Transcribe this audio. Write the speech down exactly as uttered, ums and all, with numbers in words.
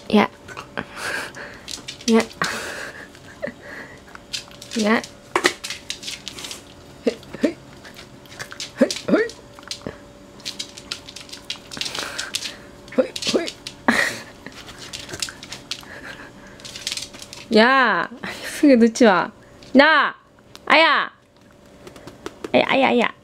야. 야. 야. 야, 속에 놓지 마. 나, 아야, 아야, 아야, 아야.